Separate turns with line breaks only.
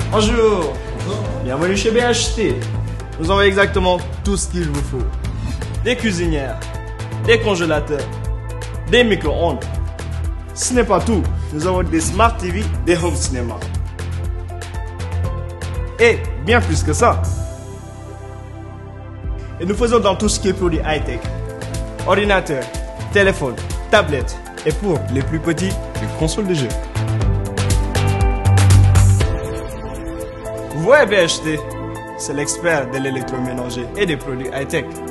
Bonjour. Bienvenue chez BHT. Nous avons exactement tout ce qu'il vous faut. Des cuisinières, des congélateurs, des micro-ondes. Ce n'est pas tout. Nous avons des Smart TV, des home cinéma. Et bien plus que ça. Et nous faisons dans tout ce qui est produit high-tech. Ordinateur, téléphone, tablette. Et pour les plus petits, les consoles de jeux. Vous voyez BHT, c'est l'expert de l'électroménager et des produits high-tech.